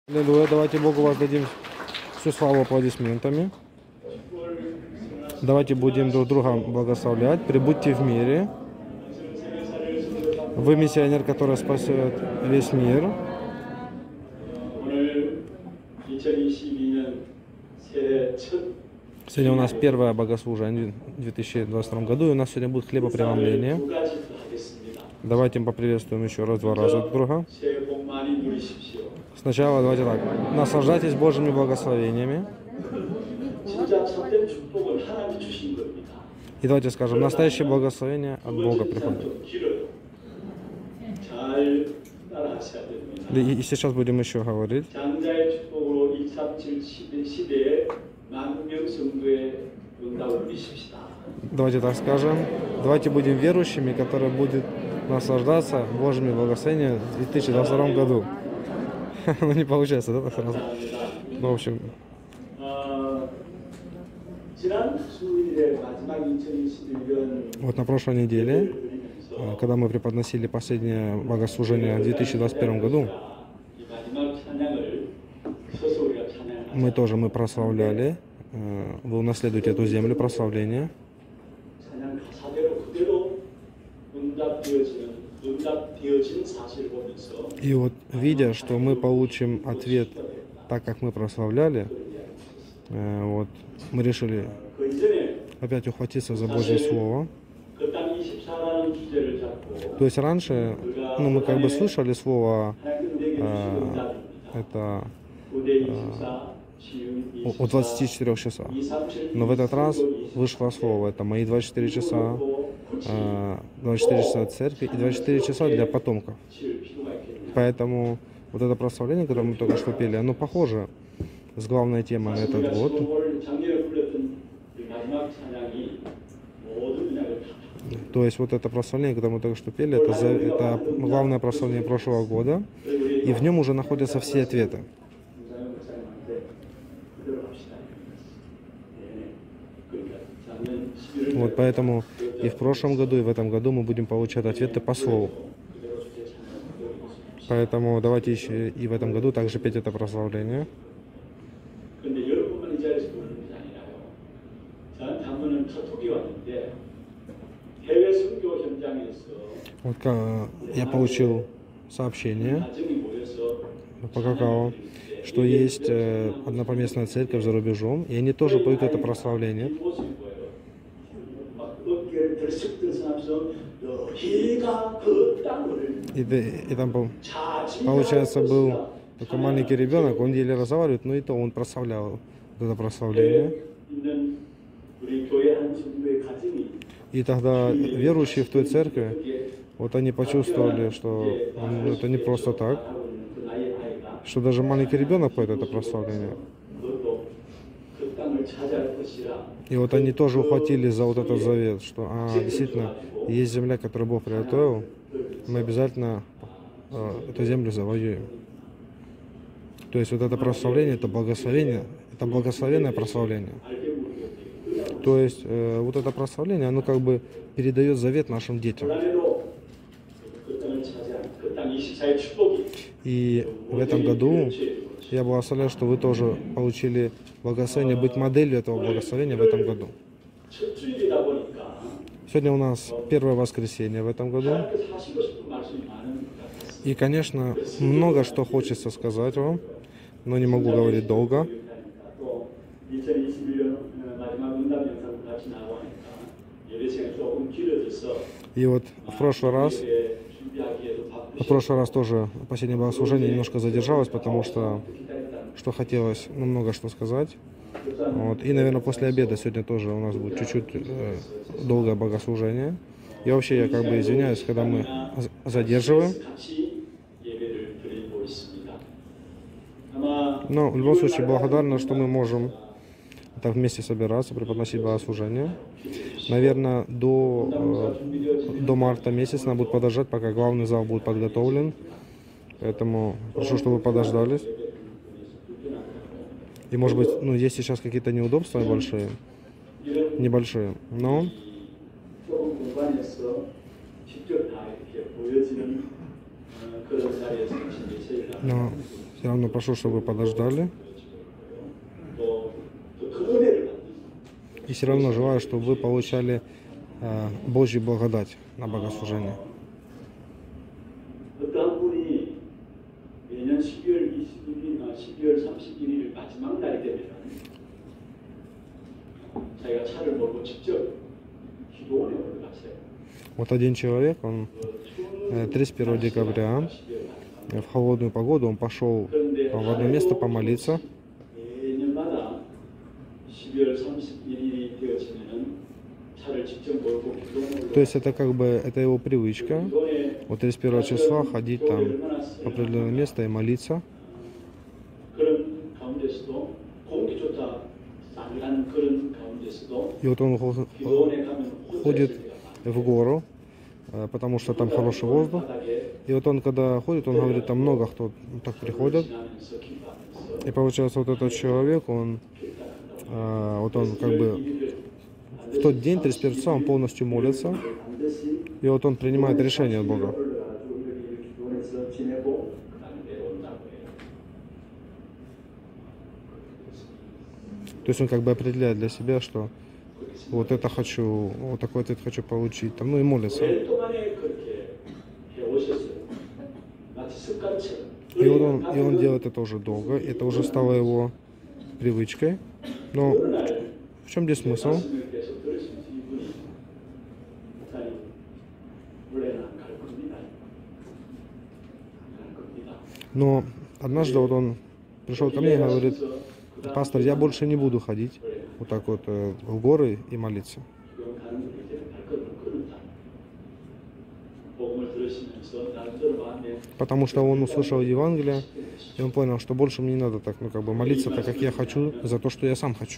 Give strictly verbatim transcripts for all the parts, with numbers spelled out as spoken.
Аллилуйя, давайте Богу воздадим всю славу аплодисментами. Давайте будем друг друга благословлять. Прибудьте в мире. Вы миссионер, который спасет весь мир. Сегодня у нас первое богослужение в две тысячи двадцать втором году, и у нас сегодня будет хлебопреломление. Давайте поприветствуем еще раз два раза друг друга. Сначала давайте так. Наслаждайтесь Божьими благословениями. И давайте скажем, настоящее благословение от Бога приходит. И, и сейчас будем еще говорить. Давайте так скажем. Давайте будем верующими, которые будут наслаждаться Божьими благословениями в две тысячи двадцать втором году. Ну не получается, да, так сразу? Ну, в общем. Вот на прошлой неделе, когда мы преподносили последнее богослужение в две тысячи двадцать первом году, мы тоже мы прославляли, вы унаследуете эту землю прославления. И вот, видя, что мы получим ответ так, как мы прославляли, вот, мы решили опять ухватиться за Божье Слово. То есть раньше, ну, мы как бы слышали слово, э, это э, о двадцати четырёх часах, но в этот раз вышло слово, это мои двадцать четыре часа, э, двадцать четыре часа церкви и двадцать четыре часа для потомков. Поэтому вот это прославление, которое мы только что пели, оно похоже с главной темой на этот год. То есть вот это прославление, которое мы только что пели, это, за, это главное прославление прошлого года, и в нем уже находятся все ответы. Вот поэтому и в прошлом году, и в этом году мы будем получать ответы по слову. Поэтому давайте еще и в этом году также петь это прославление. Вот я получил сообщение по какао, что есть однопоместная церковь за рубежом, и они тоже поют это прославление. И, и там, получается, был такой маленький ребенок, он еле разговаривает, но и то он прославлял это прославление. И тогда верующие в той церкви, вот они почувствовали, что ну, это не просто так, что даже маленький ребенок поет это прославление. И вот они тоже ухватились за вот этот завет, что а, действительно есть земля, которую Бог приготовил, мы обязательно э, эту землю завоюем. То есть вот это прославление, это благословение, это благословенное прославление. То есть э, вот это прославление, оно как бы передает завет нашим детям. И в этом году я благословляю, что вы тоже получили благословение быть моделью этого благословения в этом году. Сегодня у нас первое воскресенье в этом году. И, конечно, много что хочется сказать вам, но не могу говорить долго. И вот в прошлый раз, в прошлый раз тоже последнее богослужение немножко задержалось, потому что, что хотелось ну, много что сказать. Вот. И, наверное, после обеда сегодня тоже у нас будет чуть-чуть э, долгое богослужение. И вообще я как бы извиняюсь, когда мы задерживаем. Но в любом случае благодарна, что мы можем так вместе собираться, преподносить богослужение. Наверное, до, э, до марта месяца нам будет подождать, пока главный зал будет подготовлен. Поэтому прошу, чтобы вы подождались. И может быть, ну, есть сейчас какие-то неудобства большие, небольшие, но, но все равно прошу, чтобы вы подождали. И все равно желаю, чтобы вы получали э, Божью благодать на богослужение. Вот один человек, он тридцать первого декабря в холодную погоду он пошел в одно место помолиться. То есть это как бы это его привычка. Вот тридцать первого числа ходить там в определенное место и молиться. И вот он ходит в гору, потому что там хороший воздух. И вот он, когда ходит, он говорит, там много кто так приходят. И получается, вот этот человек, он, вот он как бы в тот день, тридцать первого числа, он полностью молится. И вот он принимает решение от Бога. То есть он как бы определяет для себя, что вот это хочу, вот такой ответ хочу получить, там, ну и молится. И вот он, и он делает это уже долго, это уже стало его привычкой. Но в чем здесь смысл? Но однажды вот он пришел ко мне и говорит: пастор, я больше не буду ходить вот так вот э, в горы и молиться. Потому что он услышал Евангелие, и он понял, что больше мне не надо так, ну как бы молиться так, как я хочу, за то, что я сам хочу.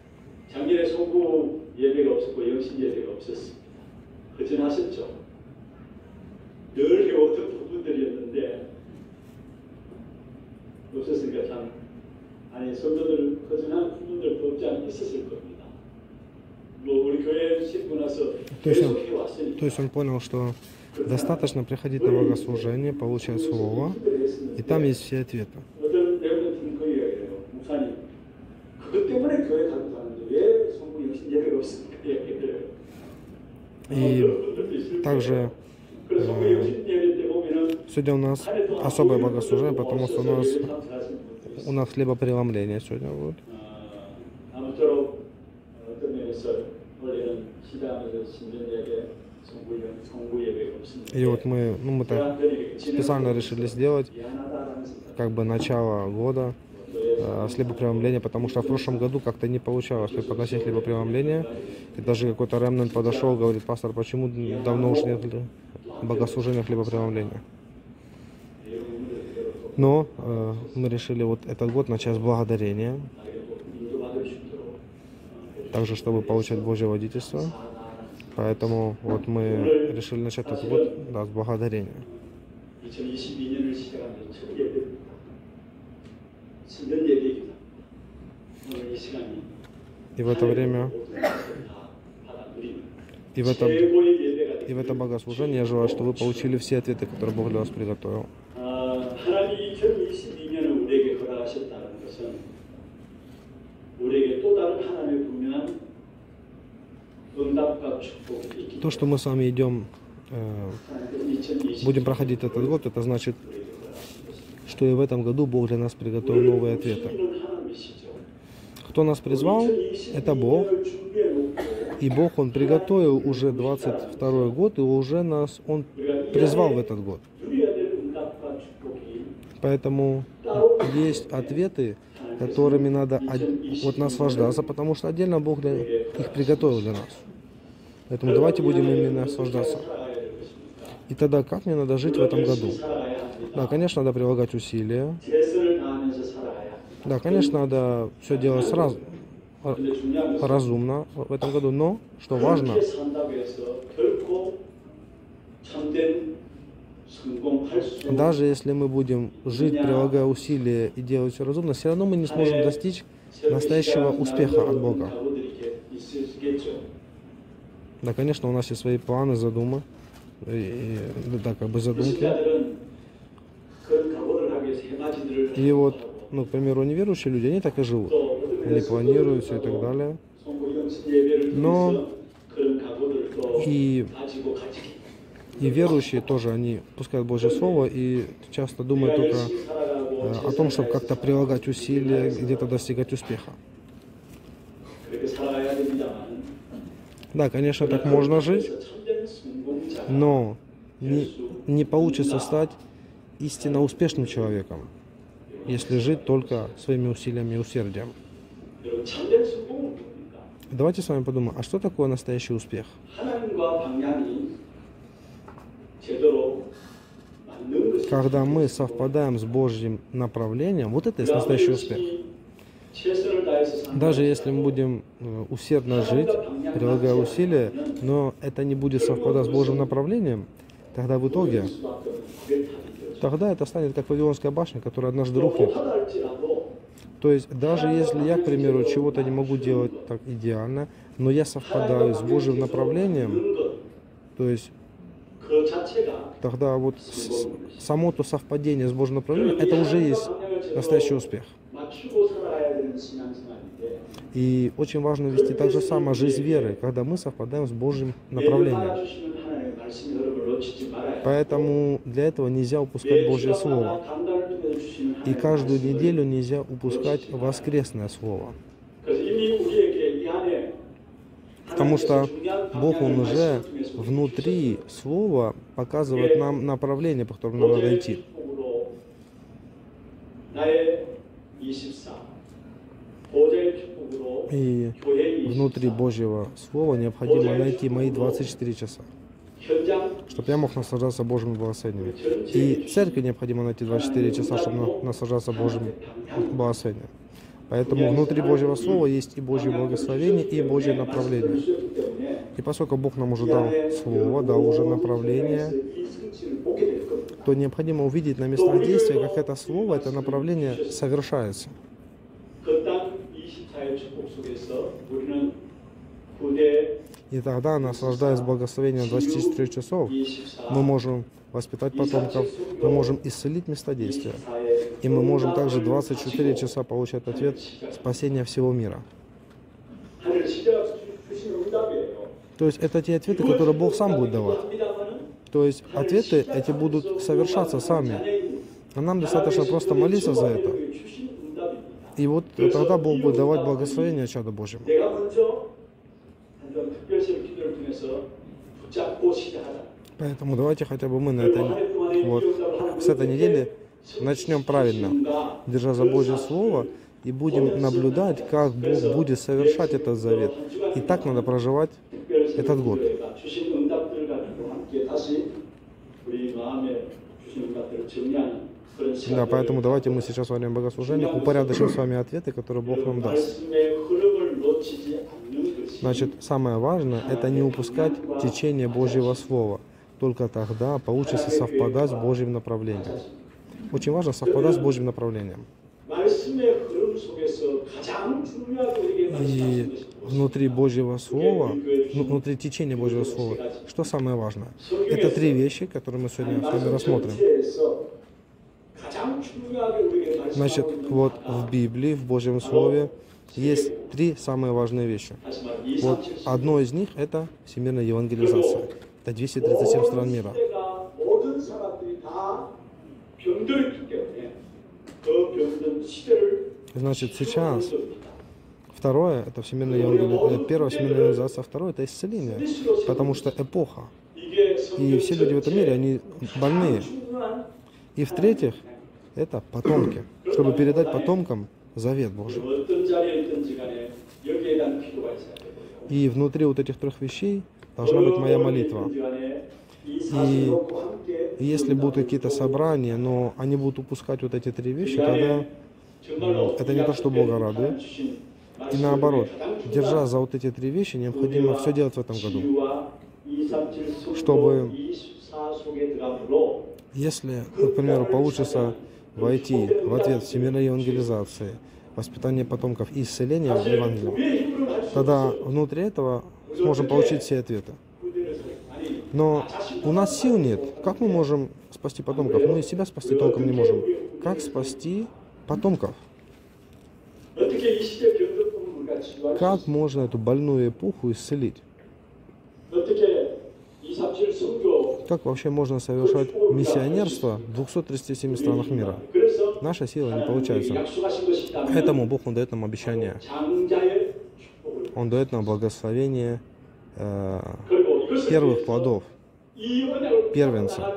То есть, он, то есть он понял, что достаточно приходить на богослужение, получать слово, и там есть все ответы. И также э, сегодня у нас особое богослужение, потому что у нас у нас хлебопреломление сегодня будет. И вот мы, ну, мы так специально решили сделать как бы начало года э, с хлебопреломления, потому что в прошлом году как-то не получалось преподносить хлебопреломление. И даже какой-то ремнант подошел, говорит: пастор, почему давно уж нет богослужения хлебопреломления? Но э, мы решили вот этот год начать с благодарения, также чтобы получать Божье водительство. Поэтому вот мы решили начать этот год, да, с благодарения. И в это время, и в это, и в это богослужение я желаю, чтобы вы получили все ответы, которые Бог для вас приготовил. То, что мы с вами идем, э, будем проходить этот год, это значит, что и в этом году Бог для нас приготовил новые ответы. Кто нас призвал, это Бог. И Бог, Он приготовил уже двадцать второй год, и уже нас Он призвал в этот год. Поэтому есть ответы, которыми надо вот наслаждаться, потому что отдельно Бог для, их приготовил для нас. Поэтому давайте будем ими наслаждаться. И тогда как мне надо жить в этом году? Да, конечно, надо прилагать усилия. Да, конечно, надо все делать сразу, разумно в этом году, но, что важно, даже если мы будем жить, прилагая усилия и делать все разумно, все равно мы не сможем достичь настоящего успеха от Бога. Да, конечно, у нас есть свои планы, задумы, и, да, как бы задумки. И вот, ну, к примеру, неверующие люди, они так и живут. Они планируют все и так далее. Но и, и верующие тоже, они пускают Божье Слово и часто думают только э, о том, чтобы как-то прилагать усилия, где-то достигать успеха. Да, конечно, так можно жить, но не, не получится стать истинно успешным человеком, если жить только своими усилиями и усердием. Давайте с вами подумаем, а что такое настоящий успех? Когда мы совпадаем с Божьим направлением, вот это и есть настоящий успех. Даже если мы будем усердно жить, прилагая усилия, но это не будет совпадать с Божьим направлением, тогда в итоге, тогда это станет как Вавилонская башня, которая однажды рухнет. То есть даже если я, к примеру, чего-то не могу делать так идеально, но я совпадаю с Божьим направлением, то есть тогда вот само то совпадение с Божьим направлением, это уже есть настоящий успех. И очень важно вести так же самое жизнь веры, когда мы совпадаем с Божьим направлением. Поэтому для этого нельзя упускать Божье Слово. И каждую неделю нельзя упускать воскресное Слово. Потому что Бог, Он уже внутри Слова показывает нам направление, по которому нам надо идти. И внутри Божьего Слова необходимо найти мои двадцать четыре часа, чтобы я мог наслаждаться Божьим благословением. И церкви необходимо найти двадцать четыре часа, чтобы наслаждаться Божьим благословением. Поэтому внутри Божьего Слова есть и Божье благословение, и Божье направление. И поскольку Бог нам уже дал Слово, дал уже направление, то необходимо увидеть на местах действия, как это Слово, это направление совершается. И тогда, наслаждаясь благословением двадцати четырёх часов, мы можем воспитать потомков, мы можем исцелить места действия. И мы можем также двадцать четыре часа получать ответ спасения всего мира. То есть это те ответы, которые Бог сам будет давать. То есть ответы эти будут совершаться сами. А нам достаточно просто молиться за это. И вот тогда Бог будет давать благословение чаду Божьему. Поэтому давайте хотя бы мы на этой, вот, с этой недели начнем правильно, держа за Божье Слово, и будем наблюдать, как Бог будет совершать этот завет. И так надо проживать этот год. Да, поэтому давайте мы сейчас во время богослужения упорядочим с вами ответы, которые Бог нам даст. Значит, самое важное – это не упускать течение Божьего Слова. Только тогда получится совпадать с Божьим направлением. Очень важно совпадать с Божьим направлением. И внутри Божьего Слова, внутри течения Божьего Слова, что самое важное? Это три вещи, которые мы сегодня с вами рассмотрим. Значит, вот в Библии, в Божьем Слове есть три самые важные вещи. Вот одно из них – это всемирная евангелизация. Это двести тридцать семь стран мира. Значит, сейчас второе – это всемирная евангелизация. Первая всемирная евангелизация, второе – это исцеление. Потому что эпоха. И все люди в этом мире, они больные. И в-третьих, это потомки. Чтобы передать потомкам завет Божий. И внутри вот этих трех вещей должна быть моя молитва. И если будут какие-то собрания, но они будут упускать вот эти три вещи, тогда это не то, что Бога радует. И наоборот, держа за вот эти три вещи, необходимо все делать в этом году. Чтобы, если, к примеру, получится войти в ответ всемирной евангелизации, воспитание потомков и исцеление в Евангелии, тогда внутри этого сможем получить все ответы. Но у нас сил нет. Как мы можем спасти потомков? Мы себя спасти толком не можем. как спасти потомков. Как можно эту больную эпоху исцелить? Как вообще можно совершать миссионерство в двухстах тридцати семи странах мира? Наша сила не получается. Поэтому Бог, Он дает нам обещание. Он дает нам благословение э, первых плодов, первенца.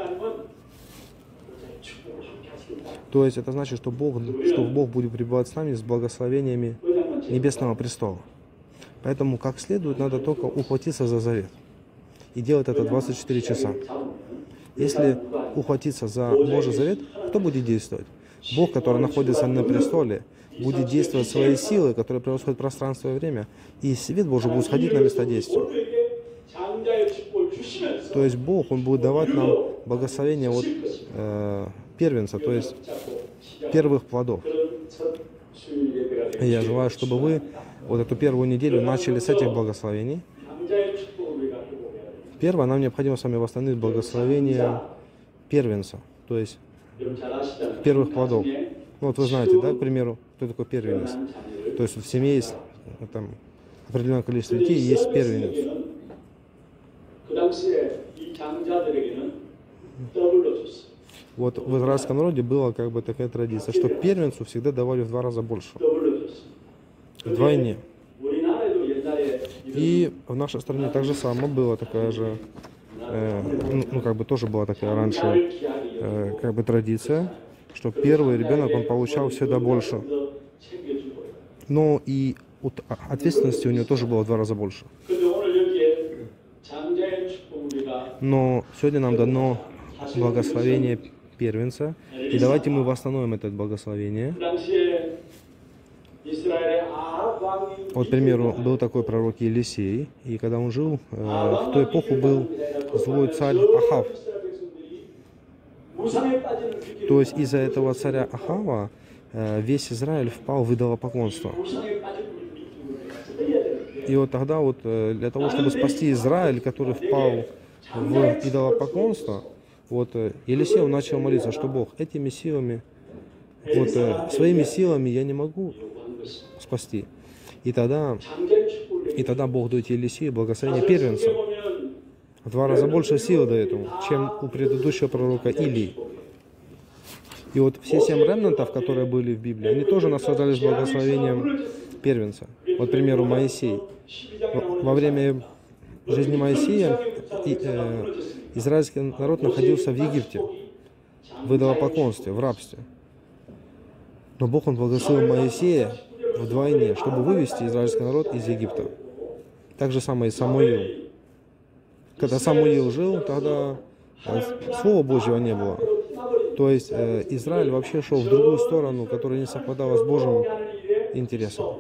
То есть это значит, что Бог, что Бог будет пребывать с нами с благословениями Небесного престола. Поэтому как следует надо только ухватиться за завет. И делать это двадцать четыре часа. Если ухватиться за Божий завет, кто будет действовать? Бог, который находится на престоле, будет действовать своей силой, которая превосходит пространство и время, и свет Божий будет сходить на место действия. То есть Бог, Он будет давать нам благословение от э, первенца, то есть первых плодов. И я желаю, чтобы вы вот эту первую неделю начали с этих благословений. Первое, нам необходимо с вами восстановить благословение первенца, то есть первых плодов. Ну, вот вы знаете, да, к примеру, кто такой первенец? То есть в семье есть там, определенное количество детей, и есть первенец. Вот в израильском народе была как бы такая традиция, что первенцу всегда давали в два раза больше. Вдвойне. И в нашей стране так же само было такая же, э, ну, ну как бы тоже была такая раньше э, как бы традиция, что первый ребенок он получал всегда больше. Но и от ответственности у него тоже было в два раза больше. Но сегодня нам дано благословение первенца, и давайте мы восстановим это благословение. Вот, к примеру, был такой пророк Елисей, и когда он жил, э, в ту эпоху был злой царь Ахав. То есть из-за этого царя Ахава э, весь Израиль впал в идолопоклонство. И вот тогда вот э, для того, чтобы спасти Израиль, который впал в идолопоклонство, вот э, Елисей начал молиться, что Бог этими силами, вот э, своими силами я не могу спасти. И тогда, и тогда Бог дает Елисею благословение первенца. В два раза больше сил дает ему, чем у предыдущего пророка Илии. И вот все семь ремнантов, которые были в Библии, они тоже наслаждались благословением первенца. Вот, к примеру, Моисей. Во время жизни Моисея и, э, израильский народ находился в Египте, в идолопоклонстве, в рабстве. Но Бог, Он благословил Моисея вдвойне, чтобы вывести израильский народ из Египта. Так же самое и Самуил. Когда Самуил жил, тогда Слова Божьего не было. То есть э, Израиль вообще шел в другую сторону, которая не совпадала с Божьим интересом.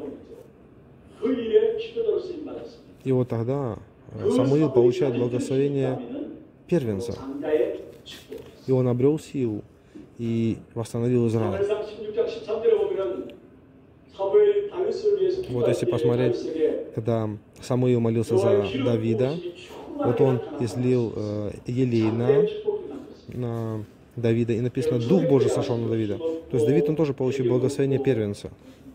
И вот тогда Самуил получает благословение первенца. И он обрел силу и восстановил Израиль. Вот если посмотреть, когда Самуил молился за Давида, вот он излил э, елей на, на Давида, и написано, Дух Божий сошел на Давида. То есть Давид, он тоже получил благословение первенца.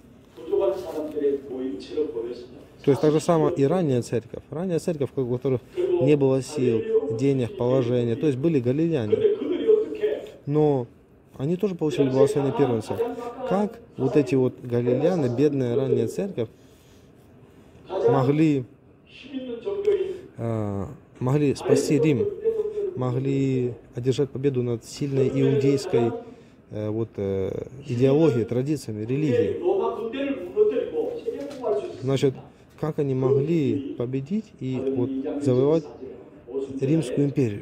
То есть так же самое и ранняя церковь. Ранняя церковь, у которых не было сил, денег, положения, то есть были галилеяне. Но они тоже получили благословение первенца. Как вот эти вот галилеяне, бедная ранняя церковь, могли, э, могли спасти Рим, могли одержать победу над сильной иудейской э, вот, э, идеологией, традициями, религией. Значит, как они могли победить и вот, завоевать Римскую империю?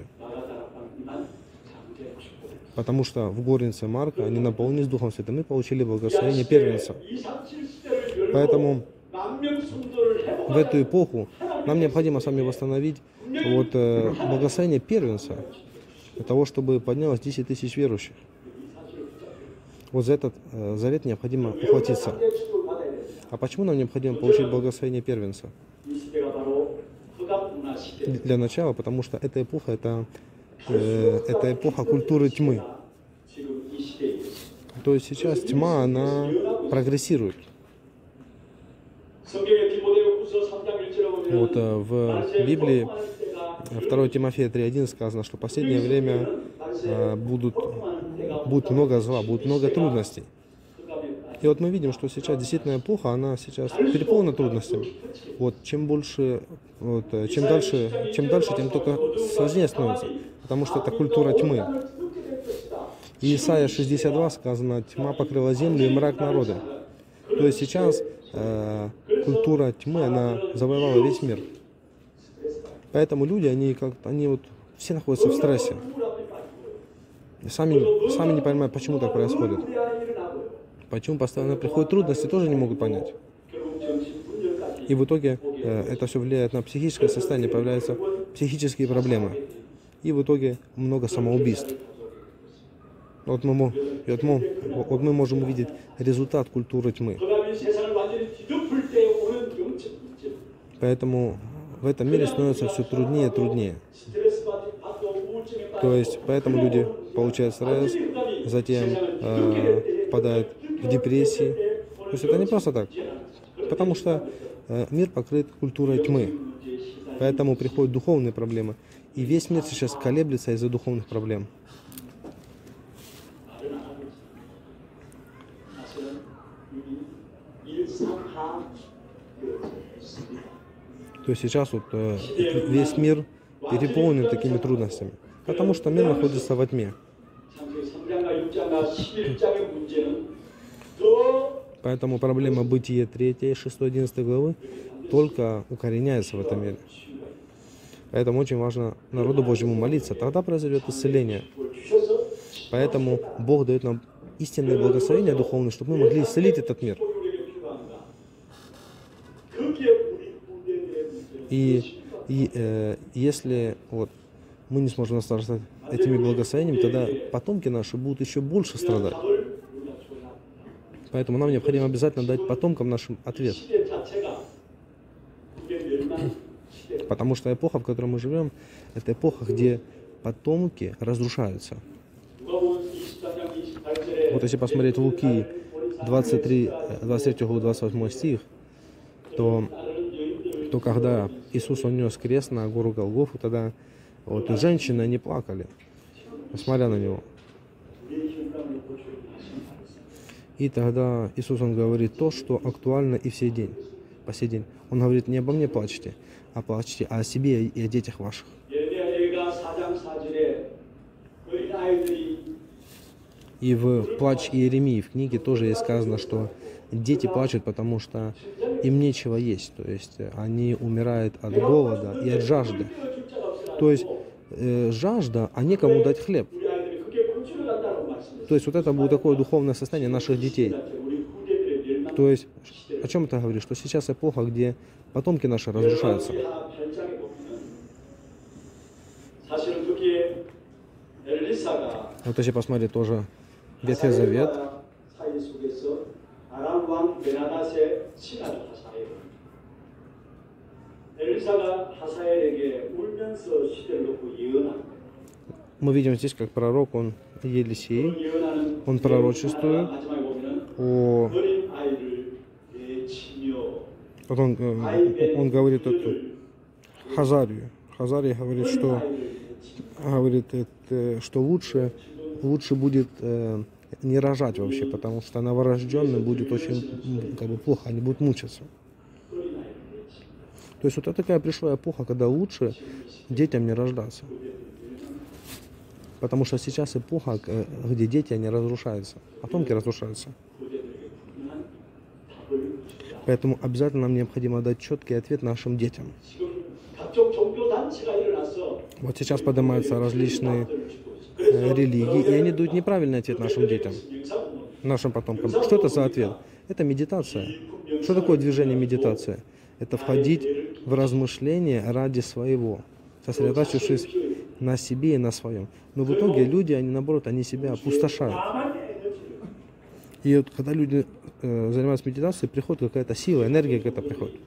Потому что в горнице Марка они наполнились Духом Святым и получили благословение первенца. Поэтому в эту эпоху нам необходимо с вами восстановить вот, э, благословение первенца, для того, чтобы поднялось десять тысяч верующих. Вот за этот э, завет необходимо ухватиться. А почему нам необходимо получить благословение первенца? Для начала, потому что эта эпоха это, э, это эпоха культуры тьмы. То есть сейчас тьма, она прогрессирует. Вот в Библии второе Тимофея три один сказано, что в последнее время будут, будет много зла, будет много трудностей. И вот мы видим, что сейчас действительно эпоха, она сейчас переполнена трудностями. Вот чем больше, вот, чем дальше, чем дальше, тем только сложнее становится, потому что это культура тьмы. И Исайя шестьдесят два сказано: тьма покрыла землю и мрак народа. То есть сейчас э, культура тьмы, она завоевала весь мир. Поэтому люди, они как они вот все находятся в стрессе. И сами, сами не понимают, почему так происходит. Почему постоянно приходят трудности, тоже не могут понять. И в итоге э, это все влияет на психическое состояние, появляются психические проблемы. И в итоге много самоубийств. Вот мы, вот, мы, вот мы можем увидеть результат культуры тьмы. Поэтому в этом мире становится все труднее и труднее. То есть поэтому люди получают стресс, затем э, впадают в депрессии. То есть это не просто так. Потому что э, мир покрыт культурой тьмы. Поэтому приходят духовные проблемы. И весь мир сейчас колеблется из-за духовных проблем. То есть сейчас вот э, весь мир переполнен такими трудностями, потому что мир находится во тьме. Поэтому проблема Бытия три, шесть, одиннадцать главы только укореняется в этом мире. Поэтому очень важно народу Божьему молиться, тогда произойдет исцеление. Поэтому Бог дает нам истинное благословение духовное, чтобы мы могли исцелить этот мир. И, и э, если вот, мы не сможем наслаждаться этими благословениями, тогда потомки наши будут еще больше страдать. Поэтому нам необходимо обязательно дать потомкам нашим ответ. Потому что эпоха, в которой мы живем, это эпоха, где потомки разрушаются. Вот если посмотреть Луки двадцать три, двадцать три, двадцать восемь стих, то, то когда Иисус он нес крест на гору Голгофу, тогда вот, женщины не плакали, смотря на него. И тогда Иисус он говорит то, что актуально и в сей день, по сей день. Он говорит: не обо мне плачьте, а плачьте о себе и о детях ваших. И в «Плач Иеремии» в книге тоже есть сказано, что дети плачут, потому что им нечего есть. То есть они умирают от голода и от жажды. То есть э, жажда, а некому дать хлеб. То есть вот это будет такое духовное состояние наших детей. То есть о чем это говорит? Что сейчас эпоха, где потомки наши разрушаются. Вот если посмотреть тоже Ветхий Завет. Мы видим здесь, как пророк, он Елисей, он пророчествует о... Вот он, он говорит эту Хазарию. Хазария говорит, что, говорит, это, что лучше, лучше будет э, не рожать вообще, потому что новорожденным будет очень как бы, плохо, они будут мучиться. То есть вот это такая пришла эпоха, когда лучше детям не рождаться. Потому что сейчас эпоха, где дети, они разрушаются, потомки разрушаются. Поэтому обязательно нам необходимо дать четкий ответ нашим детям. Вот сейчас поднимаются различные э, религии, и они дают неправильный ответ нашим детям, нашим потомкам. Что это за ответ? Это медитация. Что такое движение медитация? Это входить в размышления ради своего, сосредоточившись на себе и на своем. Но в итоге люди, они наоборот, они себя опустошают. И вот когда люди э, занимаются медитацией, приходит какая-то сила, энергия какая-то приходит.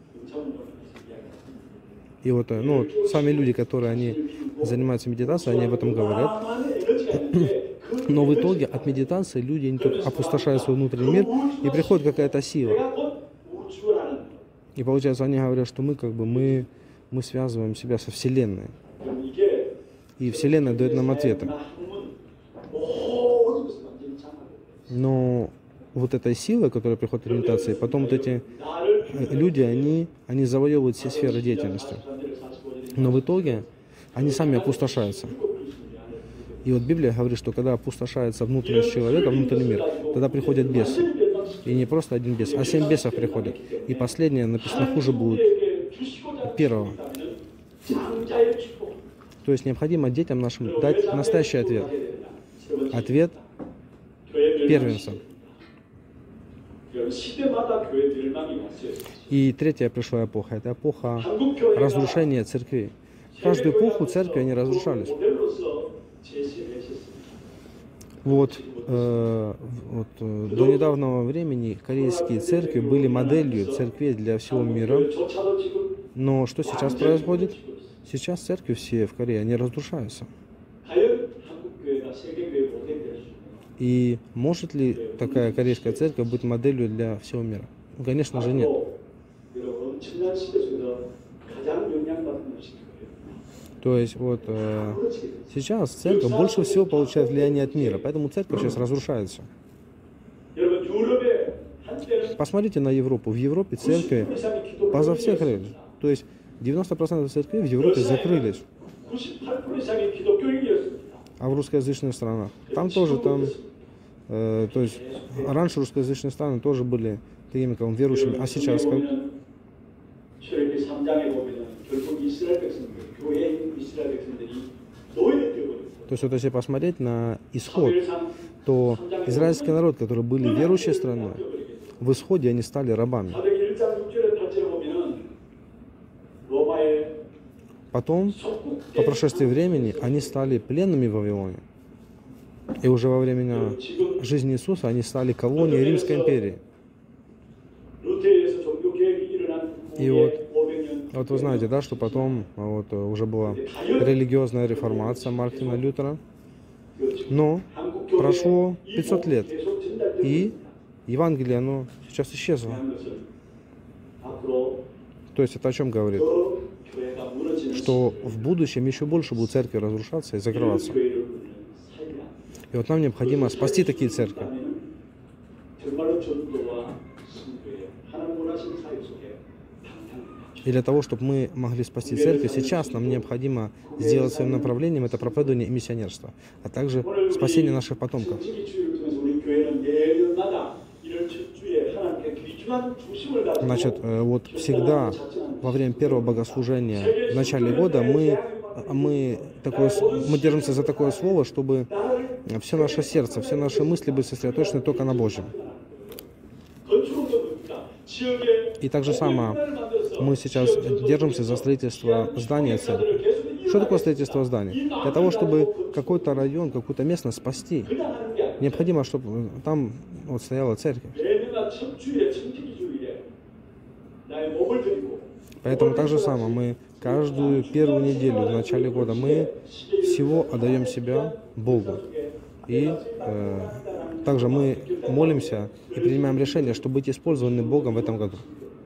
И вот, ну, вот сами люди, которые они занимаются медитацией, они об этом говорят, Но в итоге от медитации люди они тут опустошают свой внутренний мир, и приходит какая-то сила. И получается, они говорят, что мы как бы мы, мы связываем себя со Вселенной. И Вселенная дает нам ответы. Но вот этой силой, которая приходит от медитации, потом вот эти люди, они, они завоевывают все сферы деятельности. Но в итоге они сами опустошаются. И вот Библия говорит, что когда опустошается внутренность человека, внутренний мир, тогда приходят бесы. И не просто один бес, а семь бесов приходят. И последнее написано хуже будет первого. То есть необходимо детям нашим дать настоящий ответ. Ответ первенца. И третья пришла эпоха. Это эпоха разрушения церквей. Каждую эпоху церкви они разрушались. Вот, э, вот э, до недавнего времени корейские церкви были моделью церквей для всего мира. Но что сейчас происходит? Сейчас церкви все в Корее, они разрушаются. И может ли такая корейская церковь быть моделью для всего мира? Ну, конечно же, нет. То есть вот э, сейчас церковь больше всего получает влияние от мира, поэтому церковь сейчас разрушается. Посмотрите на Европу. В Европе церкви поза всех закрылись. То есть девяносто процентов церквей в Европе закрылись. А в русскоязычных странах? Там тоже, там, э, то есть раньше русскоязычные страны тоже были такими как верующими, а сейчас как? То есть вот если посмотреть на исход, то израильский народ, который были верующей страной, в исходе они стали рабами. Потом, по прошествии времени, они стали пленными в Вавилоне. И уже во время жизни Иисуса они стали колонией Римской империи. И вот, вот вы знаете, да, что потом вот, уже была религиозная реформация Мартина Лютера. Но прошло пятьсот лет, и Евангелие, оно сейчас исчезло. То есть это о чем говорит? Что в будущем еще больше будут церкви разрушаться и закрываться. И вот нам необходимо спасти такие церкви. И для того, чтобы мы могли спасти церковь, сейчас нам необходимо сделать своим направлением это проповедование и миссионерство, а также спасение наших потомков. Значит, вот всегда во время первого богослужения в начале года мы, мы, такое, мы держимся за такое слово, чтобы все наше сердце, все наши мысли были сосредоточены только на Божьем. И так же самое мы сейчас держимся за строительство здания церкви. Что такое строительство здания? Для того, чтобы какой-то район, какую-то местность спасти, необходимо, чтобы там вот стояла церковь. Поэтому так же самое мы каждую первую неделю в начале года мы всего отдаем себя Богу. И э, также мы молимся и принимаем решение, чтобы быть использованы Богом в этом году.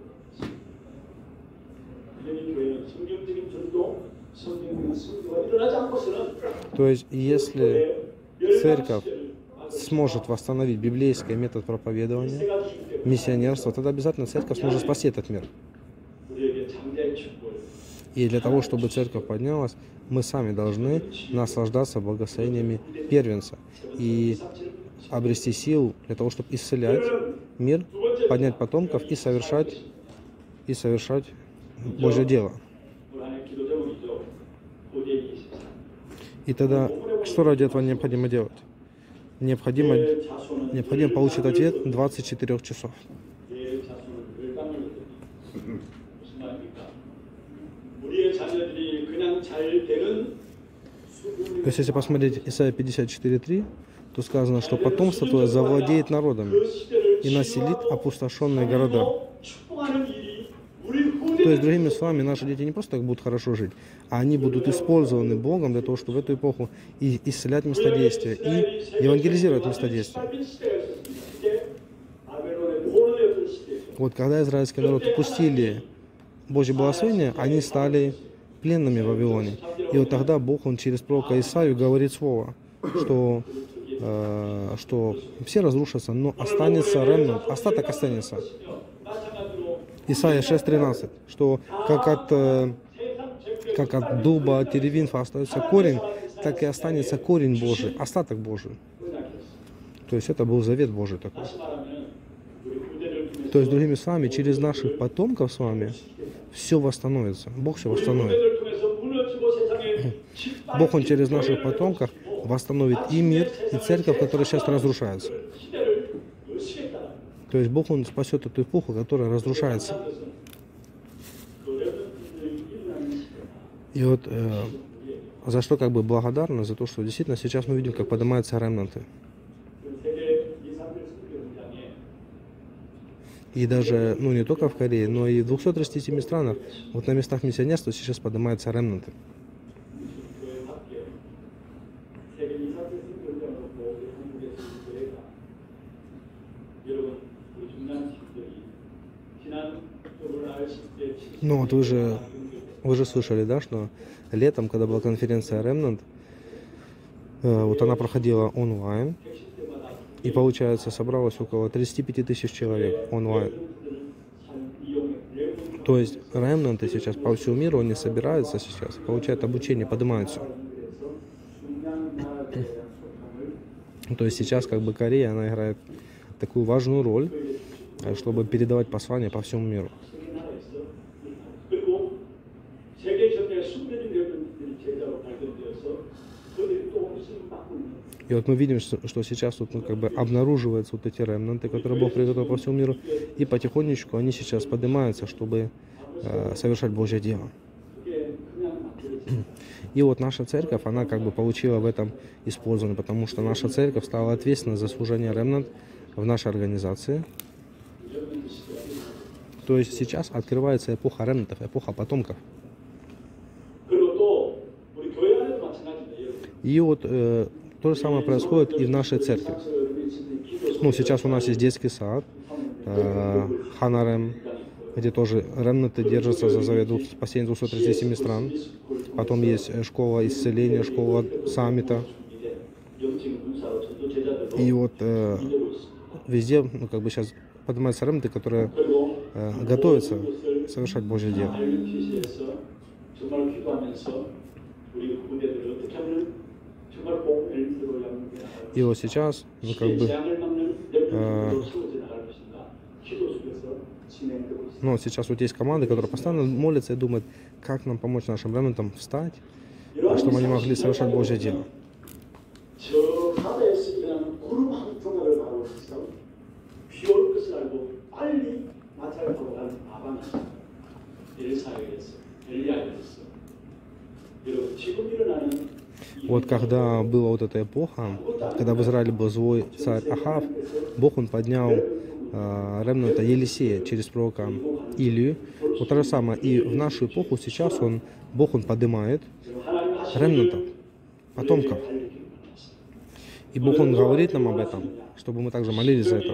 То есть, если церковь сможет восстановить библейский метод проповедования, миссионерства, тогда обязательно церковь сможет спасти этот мир. И для того, чтобы церковь поднялась, мы сами должны наслаждаться благословениями первенца и обрести силу для того, чтобы исцелять мир, поднять потомков и совершать, и совершать Божье дело. И тогда, что ради этого необходимо делать? Необходимо, необходимо получить ответ двадцать четыре часов. То есть, если посмотреть Исайя пятьдесят четыре три, то сказано, что потомство твое завладеет народами и населит опустошенные города. То То есть, другими словами, наши дети не просто так будут хорошо жить, а они будут использованы Богом для того, чтобы в эту эпоху и исцелять местодействие, и евангелизировать местодействие. Вот когда израильский народ упустили Божье благословение, они стали пленными в Вавилоне. И вот тогда Бог, Он через пророка Исаию говорит слово, что, э, что все разрушатся, но останется ремнант, остаток останется. Исайя шесть тринадцать, что как от, э, как от дуба, от теревинфа остается корень, так и останется корень Божий, остаток Божий. То есть это был завет Божий такой. То есть, другими словами, через наших потомков с вами все восстановится. Бог все восстановит. Бог, Он через наших потомков восстановит и мир, и церковь, которая сейчас разрушается. То есть Бог, Он спасет эту эпоху, которая разрушается. И вот э, за что как бы благодарны, за то, что действительно сейчас мы видим, как поднимаются ремнанты. И даже, ну не только в Корее, но и в двухстах тридцати семи странах, вот на местах миссионерства сейчас поднимаются ремнанты. Ну вот вы же, вы же слышали, да, что летом, когда была конференция Remnant, э, вот она проходила онлайн, и получается собралось около тридцати пяти тысяч человек онлайн. То есть Remnant сейчас по всему миру, они собираются сейчас, получают обучение, поднимаются. То есть сейчас как бы Корея, она играет такую важную роль, чтобы передавать послание по всему миру. И вот мы видим, что, что сейчас вот, ну, как бы обнаруживаются вот эти ремнанты, которые Бог приготовил по всему миру, и потихонечку они сейчас поднимаются, чтобы э, совершать Божье дело. И вот наша церковь, она как бы получила в этом использование, потому что наша церковь стала ответственна за служение ремнант в нашей организации. То есть сейчас открывается эпоха ремнантов, эпоха потомков. И вот э, то же самое происходит и в нашей церкви. Ну, сейчас у нас есть детский сад, э, Ханарем, где тоже ремнанты держатся за завет спасения двухсот тридцати семи стран. Потом есть школа исцеления, школа саммита. И вот э, везде, ну, как бы сейчас поднимаются ремнанты, которые э, готовятся совершать Божье дело. И вот сейчас, ну, как бы, э, ну, сейчас вот есть команды, которые постоянно молятся и думают, как нам помочь нашим ремнантам встать, чтобы они могли совершать Божье дело. Вот когда была вот эта эпоха, когда в Израиле был злой царь Ахав, Бог, Он поднял э, ремнанта Елисея через пророка Илию. Вот то же самое. И в нашу эпоху сейчас он, Бог, Он поднимает ремнантов, потомков. И Бог, Он говорит нам об этом, чтобы мы также молились за это.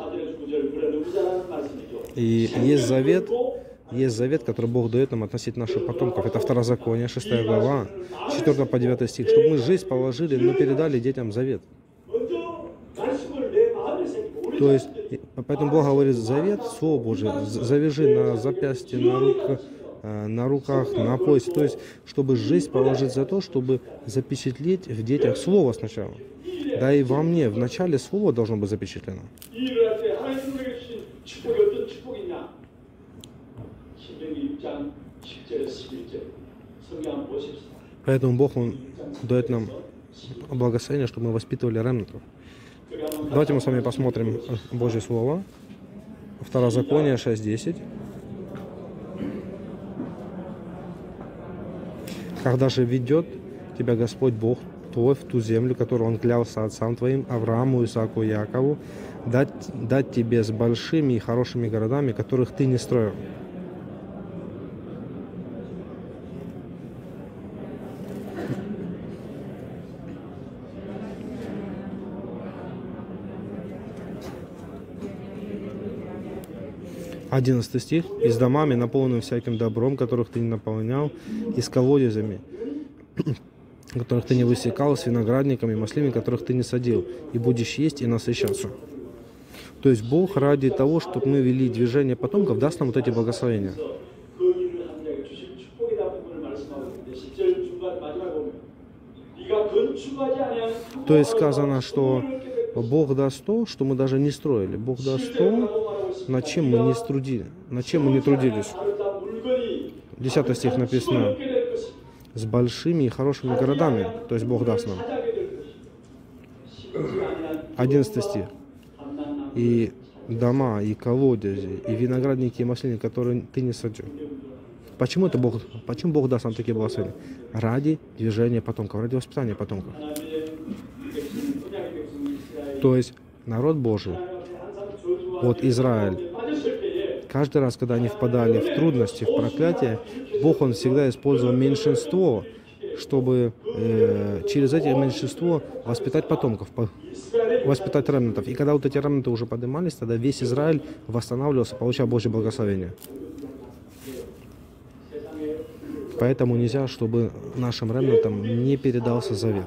И есть завет, есть завет, который Бог дает нам относительно наших потомков. Это Второзаконие, шестая глава, с четвёртого по девятый стих. Чтобы мы жизнь положили, но передали детям завет. То есть, поэтому Бог говорит, завет, Слово Божие, завяжи на запястье, на руках, на руках, на поясе. То есть, чтобы жизнь положить за то, чтобы запечатлеть в детях Слово сначала. Да и во мне, в начале Слово должно быть запечатлено. Поэтому Бог, Он дает нам благословение, чтобы мы воспитывали ремнантов. Давайте мы с вами посмотрим Божье Слово. Второзаконие шесть десять. Когда же ведет тебя Господь Бог твой в ту землю, которую Он клялся отцам твоим, Аврааму, Исааку и Якову, дать, дать тебе с большими и хорошими городами, которых ты не строил. Одиннадцатый стих. «И с домами, наполненными всяким добром, которых ты не наполнял, и с колодезями, которых ты не высекал, с виноградниками, маслинами, которых ты не садил, и будешь есть и насыщаться». То есть Бог ради того, чтобы мы вели движение потомков, даст нам вот эти благословения. То есть сказано, что Бог даст то, что мы даже не строили. Бог даст то, над чем мы не трудили, над чем мы не трудились. Десятый стих написано: с большими и хорошими городами, то есть Бог даст нам. Одиннадцатый стих. И дома, и колодези, и виноградники, и маслины, которые ты не садил. Почему это Бог? Почему Бог даст нам такие благословения? Ради движения потомков, ради воспитания потомков. То есть народ Божий, вот Израиль, каждый раз, когда они впадали в трудности, в проклятие, Бог, Он всегда использовал меньшинство, чтобы э, через это меньшинство воспитать потомков, воспитать ремнантов. И когда вот эти ремнанты уже поднимались, тогда весь Израиль восстанавливался, получал Божье благословение. Поэтому нельзя, чтобы нашим ремнантам не передался завет.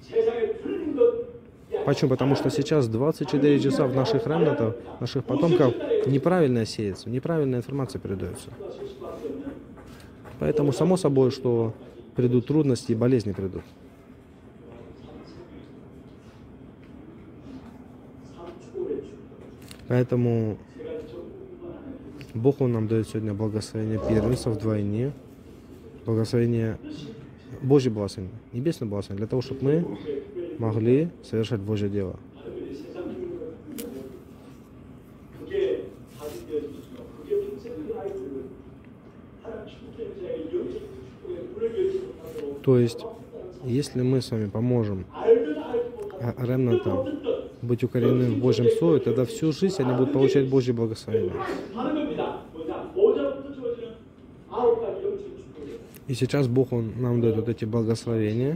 Почему? Потому что сейчас двадцать четыре часа в наших ремнантах, наших потомков неправильно сеется, неправильная информация передается. Поэтому само собой, что придут трудности и болезни придут. Поэтому Бог, Он нам дает сегодня благословение первенства вдвойне, благословение, Божье благословение, небесное благословение, для того, чтобы мы могли совершать Божье дело. То есть, если мы с вами поможем ремнантам быть укорененными в Божьем Слове, тогда всю жизнь они будут получать Божье благословение. И сейчас Бог, Он нам дает вот эти благословения.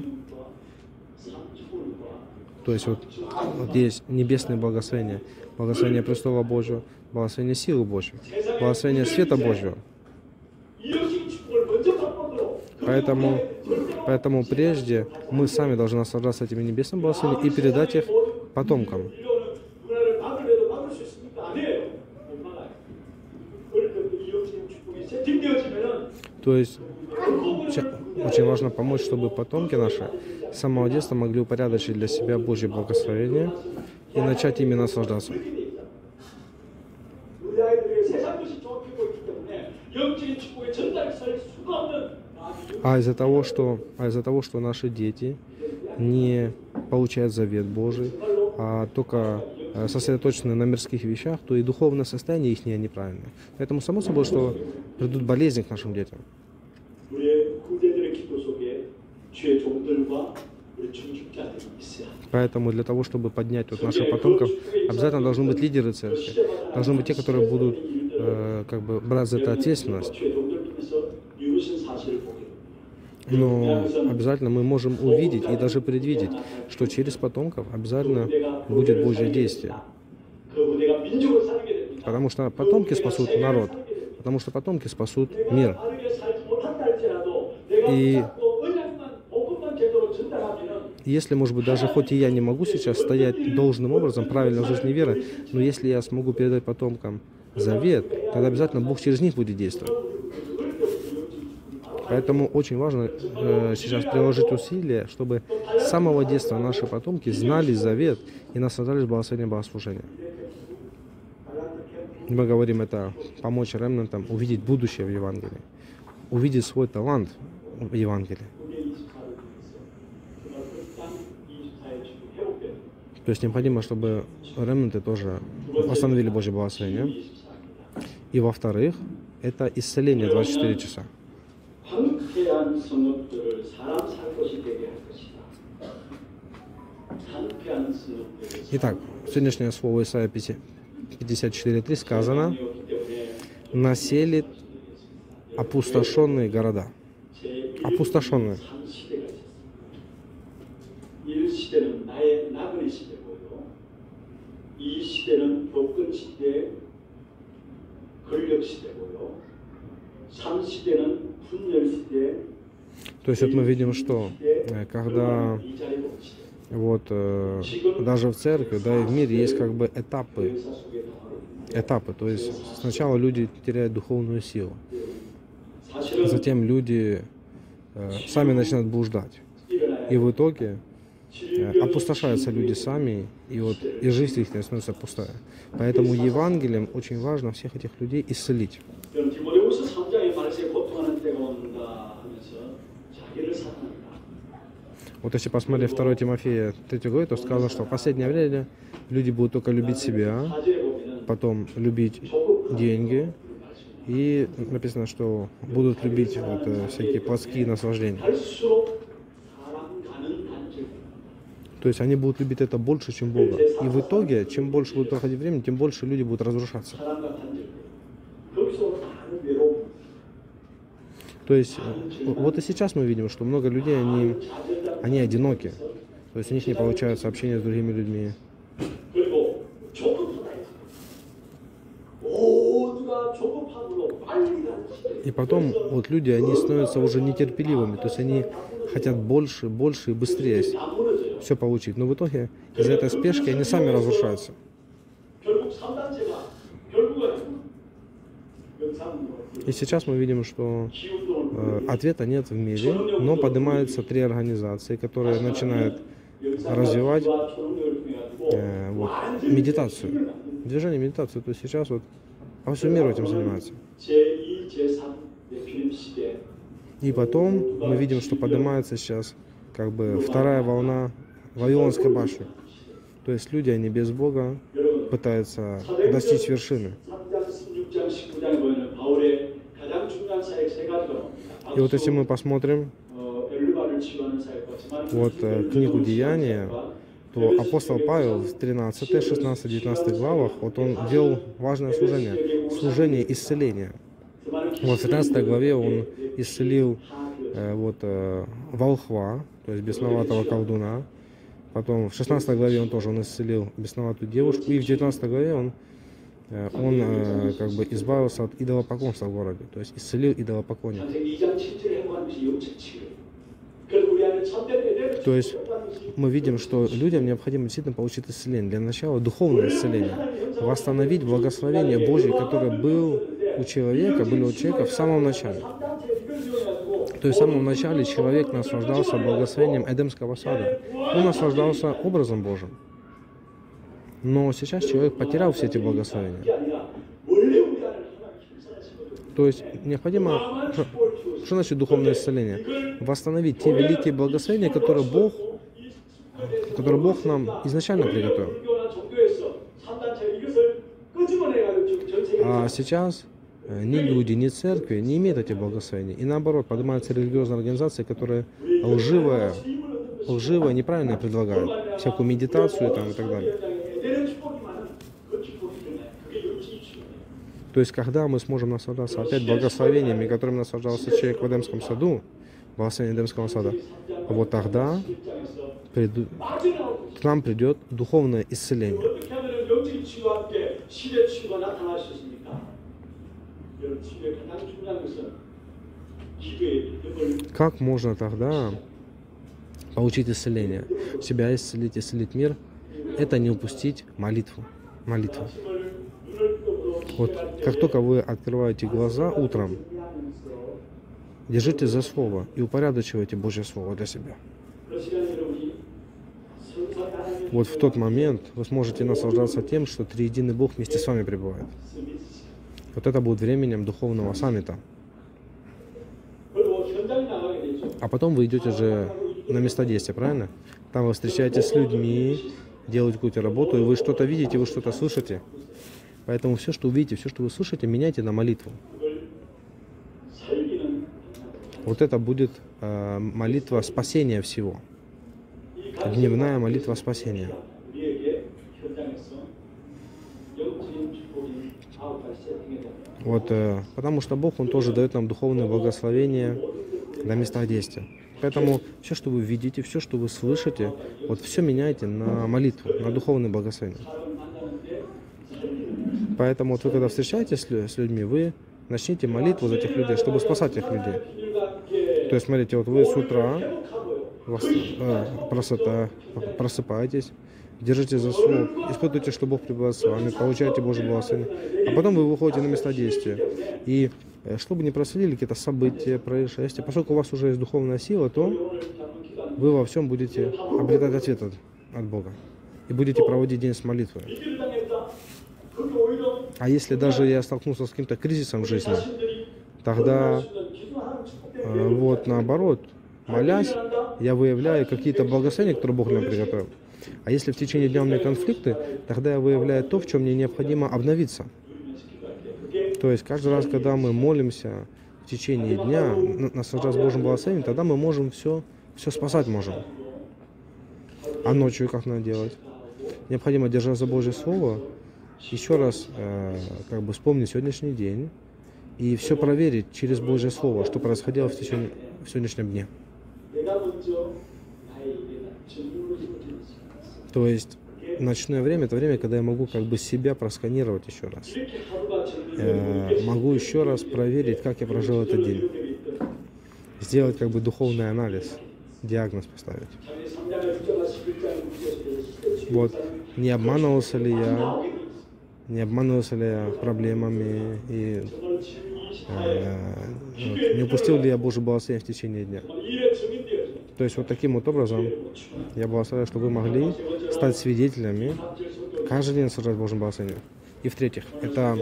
То есть вот, вот есть небесные благословения, благословение престола Божьего, благословение силы Божьей, благословение света Божьего. Поэтому, поэтому прежде мы сами должны наслаждаться этими небесными благословениями и передать их потомкам. То есть очень важно помочь, чтобы потомки наши с самого детства могли упорядочить для себя Божье благословение и начать ими наслаждаться. А из-за того, что, а из-за того, что наши дети не получают завет Божий, а только сосредоточены на мирских вещах, то и духовное состояние их неправильное. Поэтому само собой, что придут болезни к нашим детям. Поэтому для того, чтобы поднять вот наших потомков, обязательно должны быть лидеры церкви, должны быть те, которые будут э, как бы брать за это ответственность. Но обязательно мы можем увидеть и даже предвидеть, что через потомков обязательно будет Божье действие. Потому что потомки спасут народ, потому что потомки спасут мир. И если, может быть, даже хоть и я не могу сейчас стоять должным образом, правильно в жизни веры, но если я смогу передать потомкам завет, тогда обязательно Бог через них будет действовать. Поэтому очень важно э, сейчас приложить усилия, чтобы с самого детства наши потомки знали завет и наслаждались благословением богослужения. Мы говорим это помочь ремнантам увидеть будущее в Евангелии, увидеть свой талант в Евангелии. То есть необходимо, чтобы ремнанты тоже восстановили Божье благословение. И во-вторых, это исцеление двадцать четыре часа. Итак, сегодняшнее слово Исайя пятьдесят четыре три сказано: населит опустошенные города. Опустошенные. То есть вот мы видим, что когда вот э, даже в церкви, да, и в мире есть как бы этапы, этапы. То есть сначала люди теряют духовную силу, затем люди э, сами начинают блуждать, и в итоге э, опустошаются люди сами, и вот и жизнь их становится пустая. Поэтому Евангелием очень важно всех этих людей исцелить. Вот если посмотреть второе Тимофея третью главу, то сказано, что в последнее время люди будут только любить себя, потом любить деньги, и написано, что будут любить вот, всякие плотские наслаждения. То есть они будут любить это больше, чем Бога. И в итоге, чем больше будет проходить времени, тем больше люди будут разрушаться. То есть вот и сейчас мы видим, что много людей, они, они одиноки. То есть у них не получается общение с другими людьми. И потом вот люди, они становятся уже нетерпеливыми. То есть они хотят больше, больше и быстрее все получить. Но в итоге из-за этой спешки они сами разрушаются. И сейчас мы видим, что э, ответа нет в мире, но поднимаются три организации, которые начинают развивать э, вот, медитацию, движение медитации. То есть сейчас вот по всему миру этим занимаются. И потом мы видим, что поднимается сейчас как бы вторая волна Вавилонской башни. То есть люди, они без Бога пытаются достичь вершины. И вот если мы посмотрим вот книгу Деяния, то апостол Павел в тринадцатой, шестнадцатой, девятнадцатой главах, вот он делал важное служение, служение исцеления. Вот в тринадцатой главе он исцелил э, вот, э, волхва, то есть бесноватого колдуна. Потом в шестнадцатой главе он тоже он исцелил бесноватую девушку. И в девятнадцатой главе он, э, он э, как бы избавился от идолопоклонства в городе, то есть исцелил идолопоклонников. То есть мы видим, что людям необходимо действительно получить исцеление. Для начала духовное исцеление. Восстановить благословение Божье, которое было у человека, было у человека в самом начале. То есть в самом начале человек наслаждался благословением Эдемского сада. Он наслаждался образом Божьим. Но сейчас человек потерял все эти благословения. То есть необходимо, что значит духовное исцеление? Восстановить те великие благословения, которые Бог, которые Бог нам изначально приготовил. А сейчас ни люди, ни церкви не имеют этих благословений. И наоборот, поднимаются религиозные организации, которые лживое, лживое, неправильное предлагают. Всякую медитацию там, и так далее. То есть, когда мы сможем наслаждаться опять благословениями, которыми наслаждался человек в Эдемском саду, благословение Эдемского сада, вот тогда приду, к нам придет духовное исцеление. Как можно тогда получить исцеление? Себя исцелить, исцелить мир – это не упустить молитву. Молитву. Вот как только вы открываете глаза утром, держите за слово и упорядочивайте Божье Слово для себя. Вот в тот момент вы сможете наслаждаться тем, что триединый Бог вместе с вами пребывает. Вот это будет временем духовного саммита. А потом вы идете же на места действия, правильно? Там вы встречаетесь с людьми, делаете какую-то работу, и вы что-то видите, вы что-то слышите. Поэтому все, что увидите, все, что вы слышите, меняйте на молитву. Вот это будет э, молитва спасения всего. Дневная молитва спасения. Вот, э, потому что Бог, Он тоже дает нам духовное благословение на местах действия. Поэтому все, что вы видите, все, что вы слышите, вот все меняйте на молитву, на духовное благословение. Поэтому вот вы, когда встречаетесь с людьми, вы начните молитву за этих людей, чтобы спасать этих людей. То есть, смотрите, вот вы с утра просыпаетесь, держите за слово, испытывайте, что Бог пребывает с вами, получаете Божье благословение, а потом вы выходите на места действия. И чтобы не происходили какие-то события, происшествия, поскольку у вас уже есть духовная сила, то вы во всем будете обретать ответ от, от Бога и будете проводить день с молитвой. А если даже я столкнулся с каким-то кризисом в жизни, тогда э, вот наоборот, молясь, я выявляю какие-то благословения, которые Бог мне приготовил. А если в течение дня у меня конфликты, тогда я выявляю то, в чем мне необходимо обновиться. То есть каждый раз, когда мы молимся в течение дня, наслаждаясь Божьим благословением, тогда мы можем все, все спасать можем. А ночью как надо делать? Необходимо держать за Божье Слово, еще раз э, как бы вспомнить сегодняшний день и все проверить через Божье Слово, что происходило в, течение, в сегодняшнем дне. То есть ночное время — это время, когда я могу как бы себя просканировать еще раз. Э, могу еще раз проверить, как я прожил этот день. Сделать как бы духовный анализ, диагноз поставить. Вот. Не обманывался ли я, не обманывался ли я проблемами, и э, вот, не упустил ли я Божье благословение в течение дня. То есть вот таким вот образом я благословляю, чтобы вы могли стать свидетелями каждый день служить Божьим благословением. И в-третьих, это,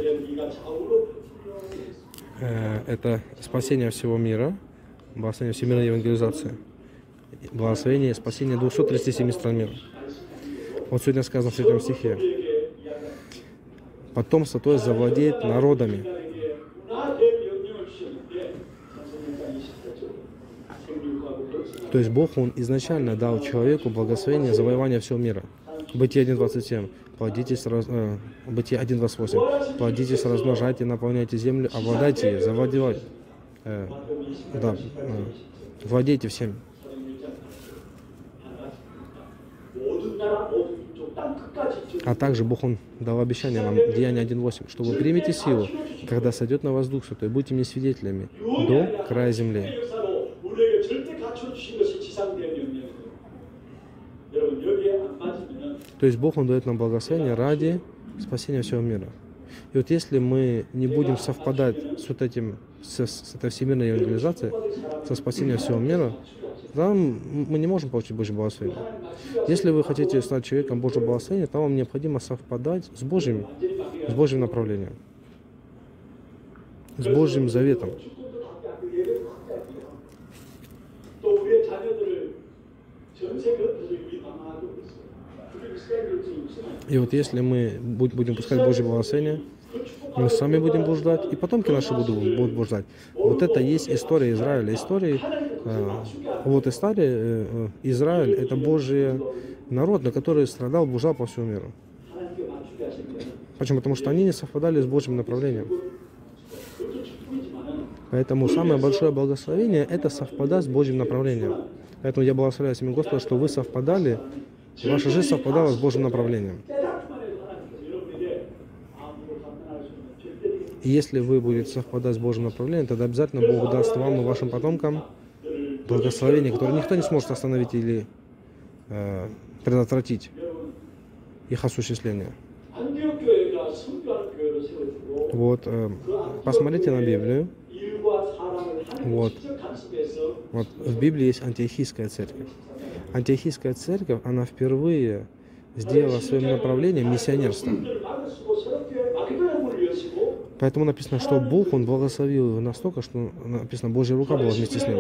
э, это спасение всего мира, благословение всемирной евангелизации, благословение и спасение двухсот тридцати семи стран мира. Вот сегодня сказано в третьем стихе: потомство, то есть завладеет народами. То есть Бог, Он изначально дал человеку благословение завоевания всего мира. Бытие один двадцать семь. Плодитесь, раз... э, Бытие один двадцать восемь. Плодитесь, размножайте, наполняйте землю, обладайте ей, завладевайте. Э, да, э, владейте всем. А также Бог, Он дал обещание нам, Деяние один восемь, что вы примете силу, когда сойдет на вас Дух Святой, будете мне свидетелями до края земли. То есть Бог, Он дает нам благословение ради спасения всего мира. И вот если мы не будем совпадать с вот этим, с, с этой всемирной евангелизацией, со спасением всего мира, тогда мы не можем получить Божье благословение. Если вы хотите стать человеком Божьего благословения, то вам необходимо совпадать с Божьим, с Божьим направлением, с Божьим заветом. И вот если мы будем пускать Божье благословение, мы сами будем блуждать, и потомки наши будут, будут блуждать. Вот это есть история Израиля. История, э, вот история э, Израиль — это Божий народ, на который страдал, блуждал по всему миру. Почему? Потому что они не совпадали с Божьим направлением. Поэтому самое большое благословение — это совпадать с Божьим направлением. Поэтому я благословляю имя Господа, что вы совпадали, ваша жизнь совпадала с Божьим направлением. И если вы будете совпадать с Божьим направлением, тогда обязательно Бог даст вам и вашим потомкам благословение, которое никто не сможет остановить или э, предотвратить их осуществление. Вот, э, посмотрите на Библию. Вот. Вот в Библии есть Антиохийская церковь. Антиохийская церковь, она впервые сделала своим направлением миссионерство. Поэтому написано, что Бог, Он благословил его настолько, что написано, Божья рука была вместе с ним.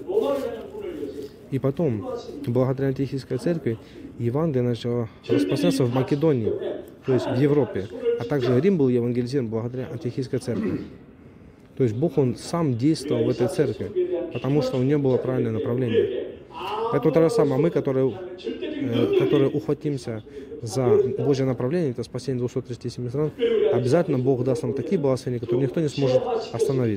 И потом, благодаря Антиохийской церкви, Евангелие начало распространяться в Македонии, то есть в Европе. А также Рим был евангелизирован благодаря Антиохийской церкви. То есть Бог, Он сам действовал в этой церкви, потому что у нее было правильное направление. Поэтому то же самое, мы, которые, э, которые ухватимся за Божье направление, это спасение двухсот тридцати семи стран, обязательно Бог даст нам такие благословения, которые никто не сможет остановить.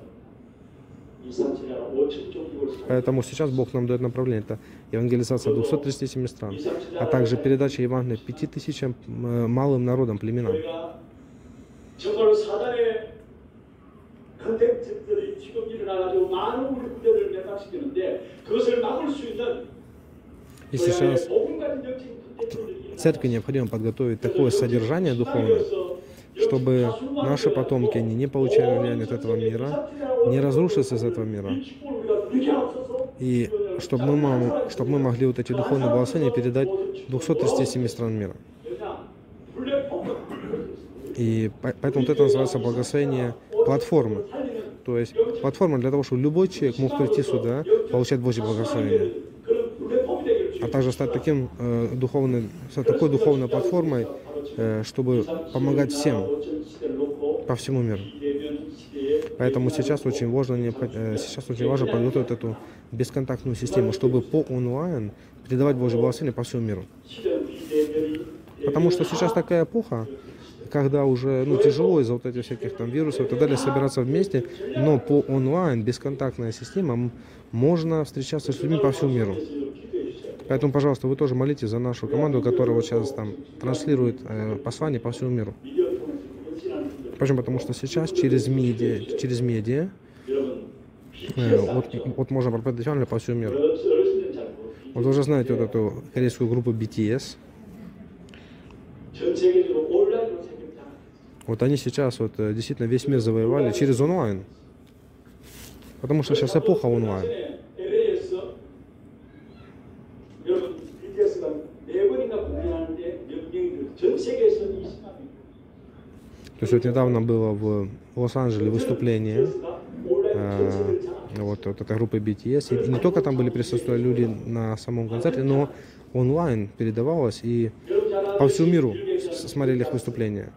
Поэтому сейчас Бог нам дает направление. Это евангелизация двухсот тридцати семи стран, а также передача Евангелия пяти тысячам малым народам, племенам. 정말로 사단의 컨텐츠들이 지금 일어나가지고 많은 우리 후대를 매각시키는데 그것을 막을 수 있는 И сейчас церкви необходимо подготовить такое содержание духовное, чтобы наши потомки они не получали влияние от этого мира, не разрушились из этого мира, и чтобы мы, чтобы мы могли вот эти духовные благословения передать двухсот тридцати семи стран мира. И поэтому вот это называется благословение платформы. То есть платформа для того, чтобы любой человек мог прийти сюда, получать Божье благословение, а также стать таким э, духовным, такой духовной платформой, э, чтобы помогать всем по всему миру. Поэтому сейчас очень важно, э, сейчас очень важно подготовить эту бесконтактную систему, чтобы по онлайн передавать Божье благословение по всему миру. Потому что сейчас такая эпоха, когда уже ну, тяжело из-за вот этих всяких там вирусов и так далее собираться вместе, но по онлайн, бесконтактная система, можно встречаться с людьми по всему миру. Поэтому, пожалуйста, вы тоже молитесь за нашу команду, которая вот сейчас там транслирует э, послание по всему миру. Почему? Потому что сейчас через медиа, через медиа э, вот, вот можно проповедовать Евангелие по всему миру. Вот вы уже знаете вот эту корейскую группу би ти эс. Вот они сейчас вот действительно весь мир завоевали через онлайн. Потому что сейчас эпоха онлайн. То есть вот недавно было в Лос-Анджелесе выступление э, вот, вот этой группы би ти эс. И не только там были присутствовали люди на самом концерте, но онлайн передавалось и по всему миру смотрели их выступления.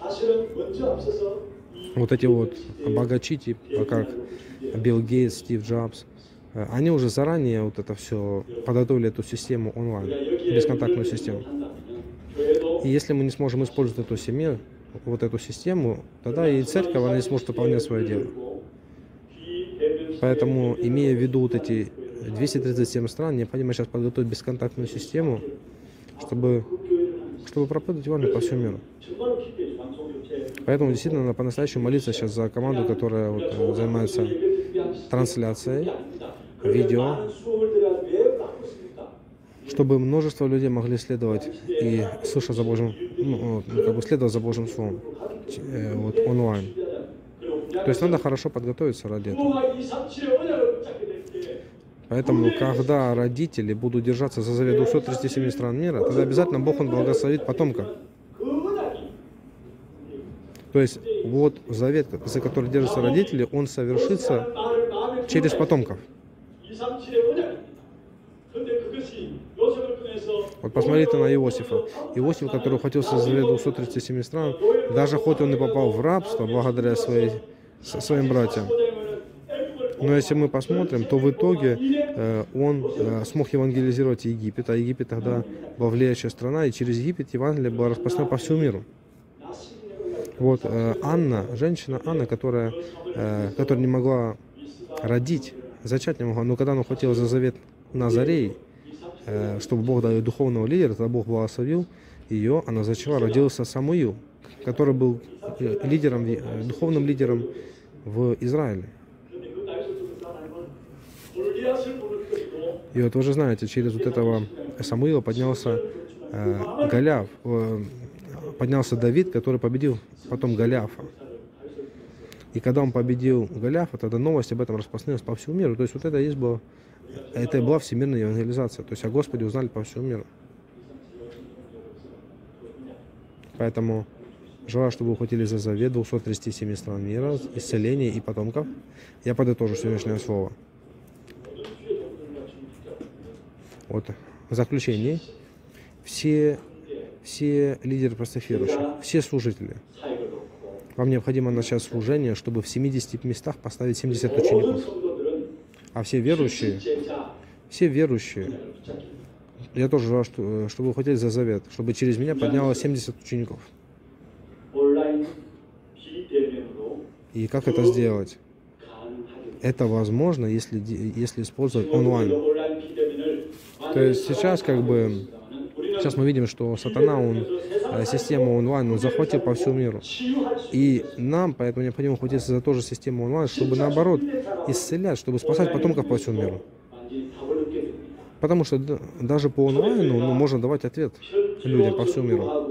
Вот эти вот богачи, типа как Билл Гейтс, Стив Джобс, они уже заранее вот это все подготовили, эту систему онлайн, бесконтактную систему. И если мы не сможем использовать эту семью, вот эту систему, тогда и церковь она не сможет выполнять свое дело. Поэтому, имея в виду вот эти двести тридцать семь стран, необходимо сейчас подготовить бесконтактную систему, чтобы, чтобы проповедовать Евангелие по всему миру. Поэтому действительно надо по-настоящему молиться сейчас за команду, которая вот, занимается трансляцией видео, чтобы множество людей могли следовать и слышать за Божьим, ну, как бы следовать за Божьим Словом э, вот, онлайн. То есть надо хорошо подготовиться ради этого. Поэтому, когда родители будут держаться за завет двухсот тридцати семи стран мира, тогда обязательно Бог он благословит потомков. То есть вот завет, за который держатся родители, он совершится через потомков. Вот посмотрите на Иосифа. Иосиф, который ухватился за завет двухсот тридцати семи стран, даже хоть он и попал в рабство благодаря своей, своим братьям, но если мы посмотрим, то в итоге э, он э, смог евангелизировать Египет, а Египет тогда была влияющая страна, и через Египет Евангелие было распространено по всему миру. Вот э, Анна, женщина Анна, которая, э, которая не могла родить, зачать не могла, но когда она ухватилась за завет Назарей, э, чтобы Бог дал ей духовного лидера, тогда Бог благословил ее, она зачала, родился Самуил, который был лидером, духовным лидером в Израиле. И вот вы же знаете, через вот этого Самуила поднялся э, Голиаф, э, поднялся Давид, который победил потом Голиафа. И когда он победил Голиафа, тогда новость об этом распространилась по всему миру. То есть вот это, есть было, это и была всемирная евангелизация. То есть о Господе узнали по всему миру. Поэтому желаю, чтобы вы ухватились за завет двухсот тридцати семи стран мира, исцеления и потомков. Я подытожу сегодняшнее слово. Вот в заключении. Все, все лидеры простых верующих, все служители, вам необходимо начать служение, чтобы в семидесяти местах поставить семьдесят учеников. А все верующие, все верующие, я тоже желаю, что, чтобы вы ухватились за завет, чтобы через меня поднялось семьдесят учеников. И как это сделать? Это возможно, если, если использовать онлайн. То есть сейчас как бы, сейчас мы видим, что сатана, он э, систему онлайн он захватил по всему миру. И нам поэтому необходимо ухватиться за ту же систему онлайн, чтобы наоборот исцелять, чтобы спасать потомков по всему миру. Потому что да, даже по онлайну ну, можно давать ответ людям по всему миру.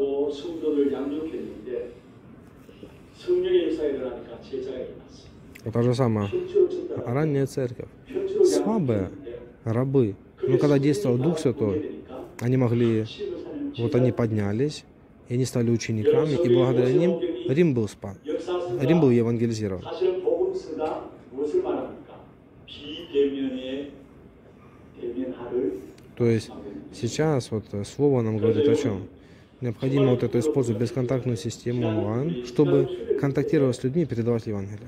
Это же самое. Ранняя церковь. Слабые рабы. Но когда действовал Дух Святой, они могли, вот они поднялись, и они стали учениками, и благодаря ним Рим был спас. Рим был евангелизирован. То есть сейчас вот слово нам говорит о чем? Необходимо вот это использовать бесконтактную систему онлайн, чтобы контактировать с людьми и передавать Евангелие.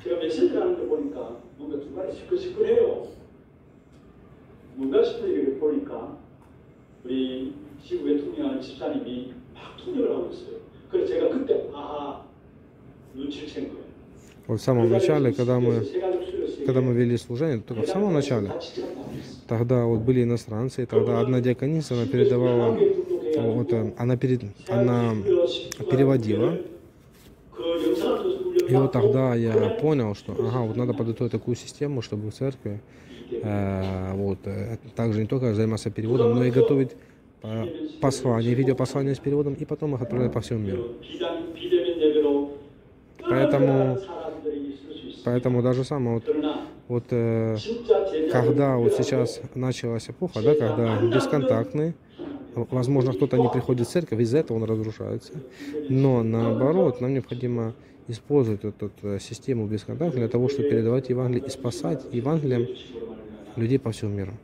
Вот в самом начале, когда мы, когда мы вели служение, только в самом начале, тогда вот были иностранцы, и тогда одна диакониса, она передавала, вот, она, перед, она переводила, и вот тогда я понял, что ага, вот надо подготовить такую систему, чтобы в церкви э, вот, э, также не только заниматься переводом, но и готовить э, послания, видеопослания с переводом, и потом их отправлять по всему миру. Поэтому, поэтому даже самое, вот, вот э, когда вот сейчас началась эпоха, да, когда бесконтактный, возможно, кто-то не приходит в церковь, из-за этого он разрушается. Но наоборот, нам необходимо использовать эту, эту систему бесконтактную для того, чтобы передавать Евангелие и спасать Евангелием людей по всему миру.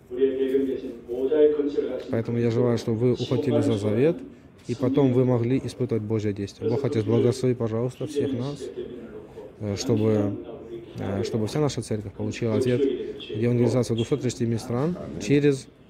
Поэтому я желаю, чтобы вы ухватили за завет, и потом вы могли испытывать Божье действие. Бог Отец, благослови, пожалуйста, всех нас, чтобы, чтобы вся наша церковь получила ответ евангелизации двухсот тридцати семи стран через